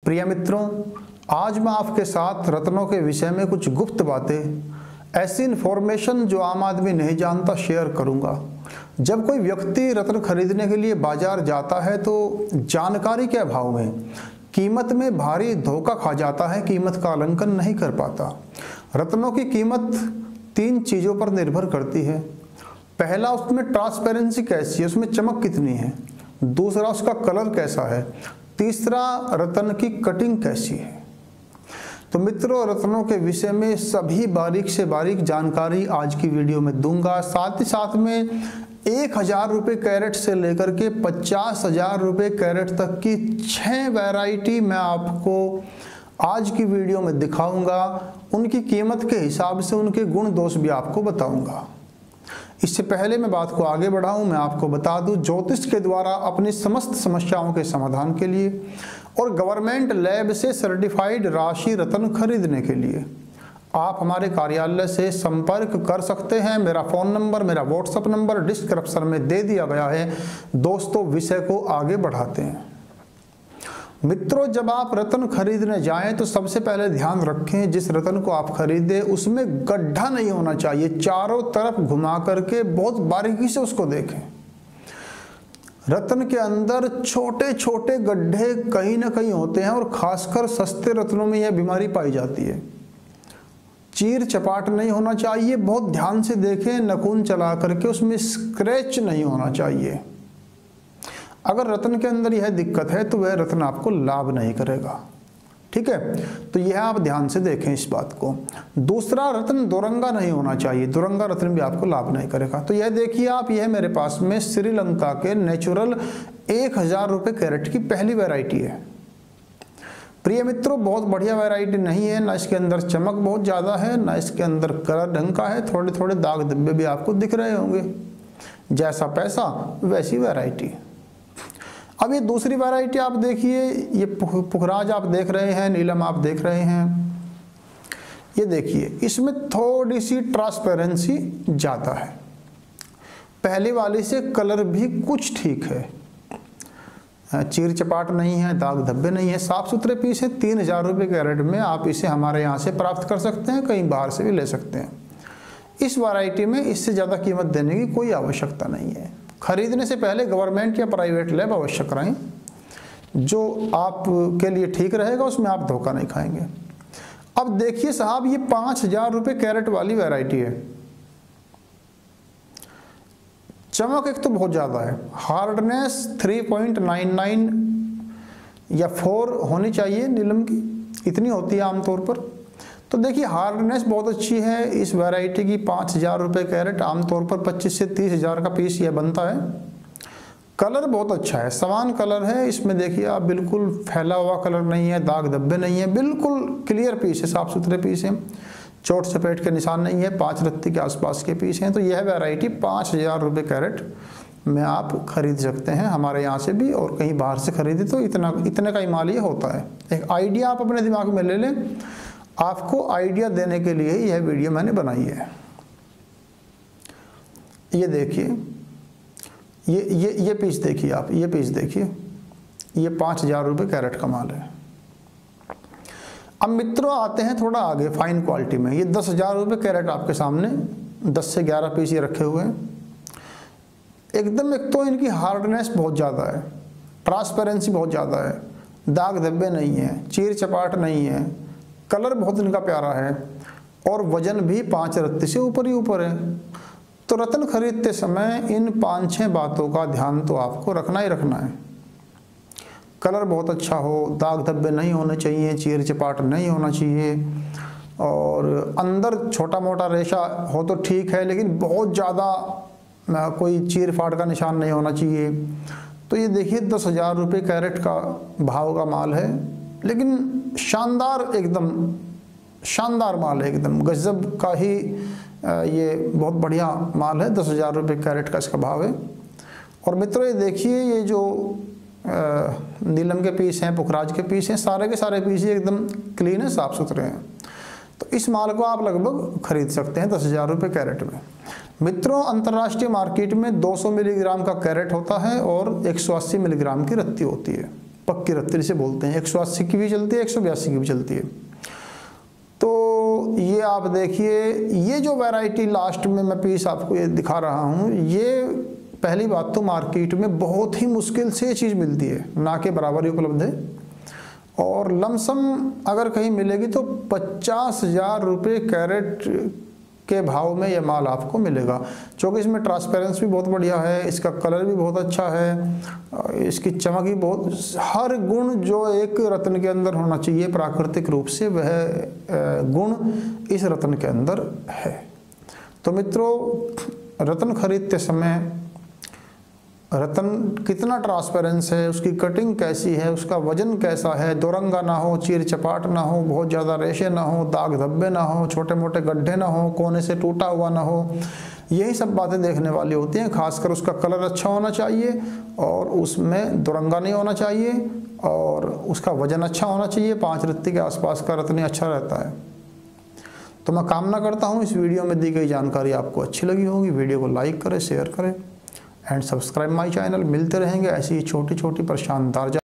प्रिय मित्रों, आज मैं आपके साथ रत्नों के विषय में कुछ गुप्त बातें, ऐसी इन्फॉर्मेशन जो आम आदमी नहीं जानता, शेयर करूंगा। जब कोई व्यक्ति रत्न खरीदने के लिए बाजार जाता है तो जानकारी के अभाव में कीमत में भारी धोखा खा जाता है, कीमत का आकलन नहीं कर पाता। रत्नों की कीमत 3 चीज़ों पर निर्भर करती है। पहला, उसमें ट्रांसपेरेंसी कैसी है, उसमें चमक कितनी है। दूसरा, उसका कलर कैसा है। तीसरा, रत्न की कटिंग कैसी है। तो मित्रों, रत्नों के विषय में सभी बारीक से बारीक जानकारी आज की वीडियो में दूंगा। साथ ही साथ में 1000 रुपये कैरेट से लेकर के 50,000 रुपये कैरेट तक की 6 वैरायटी मैं आपको आज की वीडियो में दिखाऊंगा। उनकी कीमत के हिसाब से उनके गुण दोष भी आपको बताऊंगा। इससे पहले मैं बात को आगे बढ़ाऊं, मैं आपको बता दूं, ज्योतिष के द्वारा अपनी समस्त समस्याओं के समाधान के लिए और गवर्नमेंट लैब से सर्टिफाइड राशि रत्न खरीदने के लिए आप हमारे कार्यालय से संपर्क कर सकते हैं। मेरा फ़ोन नंबर, मेरा व्हाट्सएप नंबर डिस्क्रिप्शन में दे दिया गया है। दोस्तों, विषय को आगे बढ़ाते हैं। मित्रों, जब आप रत्न खरीदने जाएं तो सबसे पहले ध्यान रखें, जिस रत्न को आप खरीदें उसमें गड्ढा नहीं होना चाहिए। चारों तरफ घुमा करके बहुत बारीकी से उसको देखें। रत्न के अंदर छोटे छोटे गड्ढे कहीं ना कहीं होते हैं और खासकर सस्ते रत्नों में यह बीमारी पाई जाती है। चीर चपाट नहीं होना चाहिए, बहुत ध्यान से देखें। नखून चला करके उसमें स्क्रैच नहीं होना चाहिए। अगर रत्न के अंदर यह दिक्कत है तो वह रत्न आपको लाभ नहीं करेगा। ठीक है, तो यह आप ध्यान से देखें इस बात को। दूसरा, रत्न दोरंगा नहीं होना चाहिए। दोरंगा रत्न भी आपको लाभ नहीं करेगा। तो यह देखिए आप, यह मेरे पास में श्रीलंका के नेचुरल 1000 रुपये कैरेट की पहली वैरायटी है। प्रिय मित्रों, बहुत बढ़िया वैरायटी नहीं है, ना इसके अंदर चमक बहुत ज़्यादा है, ना इसके अंदर कलर ढंग का है। थोड़े थोड़े दाग धब्बे भी आपको दिख रहे होंगे। जैसा पैसा वैसी वैरायटी। अब ये दूसरी वैरायटी आप देखिए, ये पुखराज आप देख रहे हैं, नीलम आप देख रहे हैं। ये देखिए, इसमें थोड़ी सी ट्रांसपेरेंसी ज़्यादा है। पहली वाली से कलर भी कुछ ठीक है, चीर चपाट नहीं है, दाग धब्बे नहीं है, साफ सुथरे पीस है। 3000 रुपये कैरेट में आप इसे हमारे यहाँ से प्राप्त कर सकते हैं, कहीं बाहर से भी ले सकते हैं। इस वैरायटी में इससे ज़्यादा कीमत देने की कोई आवश्यकता नहीं है। खरीदने से पहले गवर्नमेंट या प्राइवेट लैब अवश्य कराएं, जो आपके लिए ठीक रहेगा, उसमें आप धोखा नहीं खाएंगे। अब देखिए साहब, ये 5000 रुपये कैरेट वाली वैरायटी है। चमक एक तो बहुत ज़्यादा है, हार्डनेस 3.99 या 4 होनी चाहिए नीलम की, इतनी होती है आमतौर पर। तो देखिए, हार्डनेस बहुत अच्छी है इस वैरायटी की। 5000 रुपये कैरेट, आमतौर पर 25 से 30,000 का पीस यह बनता है। कलर बहुत अच्छा है, समान कलर है इसमें। देखिए आप, बिल्कुल फैला हुआ कलर नहीं है, दाग धब्बे नहीं है, बिल्कुल क्लियर पीस है, साफ सुथरे पीस हैं, चोट चपेट के निशान नहीं है, 5 रत्ती के आसपास के पीस हैं। तो यह वैरायटी 5000 रुपये कैरेट में आप खरीद सकते हैं हमारे यहाँ से भी, और कहीं बाहर से खरीदे तो इतने का ही माल ये होता है। एक आइडिया आप अपने दिमाग में ले लें, आपको आइडिया देने के लिए यह वीडियो मैंने बनाई है। ये देखिए, ये पीस देखिए आप, ये पीस देखिए, ये 5000 रुपये कैरेट का माल है। अब मित्रों, आते हैं थोड़ा आगे फाइन क्वालिटी में। ये 10,000 रुपये कैरेट आपके सामने 10 से 11 पीस ये रखे हुए हैं। एकदम, एक तो इनकी हार्डनेस बहुत ज़्यादा है, ट्रांसपेरेंसी बहुत ज़्यादा है, दाग धब्बे नहीं है, चीर चपाट नहीं है, कलर बहुत इनका प्यारा है, और वजन भी 5 रत्ती से ऊपर ही ऊपर है। तो रत्न खरीदते समय इन 5-6 बातों का ध्यान तो आपको रखना ही रखना है। कलर बहुत अच्छा हो, दाग धब्बे नहीं होने चाहिए, चीर चपाट नहीं होना चाहिए, और अंदर छोटा मोटा रेशा हो तो ठीक है, लेकिन बहुत ज़्यादा कोई चीर फाट का निशान नहीं होना चाहिए। तो ये देखिए, 10,000 रुपये कैरेट का भाव का माल है, लेकिन शानदार, एकदम शानदार माल है, एकदम गजब का ही ये बहुत बढ़िया माल है। 10,000 रुपये कैरेट का इसका भाव है। और मित्रों, ये देखिए, ये जो नीलम के पीस हैं, पुखराज के पीस हैं, सारे के सारे पीस एकदम क्लीन है, साफ़ सुथरे हैं। तो इस माल को आप लगभग खरीद सकते हैं 10,000 रुपये कैरेट में। मित्रों, अंतर्राष्ट्रीय मार्केट में 200 मिलीग्राम का कैरेट होता है और 180 मिलीग्राम की रत्ती होती है। पक्की रत्ती से बोलते हैं। 180 की भी चलती है, 182 की भी चलती है। तो ये आप देखिए, ये जो वैरायटी लास्ट में मैं पीस आपको ये दिखा रहा हूँ, ये पहली बात तो मार्केट में बहुत ही मुश्किल से ये चीज़ मिलती है, ना के बराबर ही उपलब्ध है। और लमसम अगर कहीं मिलेगी तो 50,000 रुपये कैरेट के भाव में ये माल आपको मिलेगा। क्योंकि इसमें ट्रांसपेरेंसी भी बहुत बढ़िया है, इसका कलर भी बहुत अच्छा है, इसकी चमक भी बहुत, हर गुण जो एक रत्न के अंदर होना चाहिए प्राकृतिक रूप से, वह गुण इस रत्न के अंदर है। तो मित्रों, रत्न खरीदते समय रत्न कितना ट्रांसपेरेंस है, उसकी कटिंग कैसी है, उसका वजन कैसा है, दोरंगा ना हो, चीर चपाट ना हो, बहुत ज़्यादा रेशे ना हो, दाग धब्बे ना हो, छोटे मोटे गड्ढे ना हो, कोने से टूटा हुआ ना हो, यही सब बातें देखने वाली होती हैं। खासकर उसका कलर अच्छा होना चाहिए और उसमें दोरंगा नहीं होना चाहिए और उसका वजन अच्छा होना चाहिए। 5 रत्ती के आसपास का रत्न अच्छा रहता है। तो मैं कामना करता हूँ इस वीडियो में दी गई जानकारी आपको अच्छी लगी होगी। वीडियो को लाइक करें, शेयर करें एंड सब्सक्राइब माई चैनल। मिलते रहेंगे ऐसी छोटी छोटी पर शानदार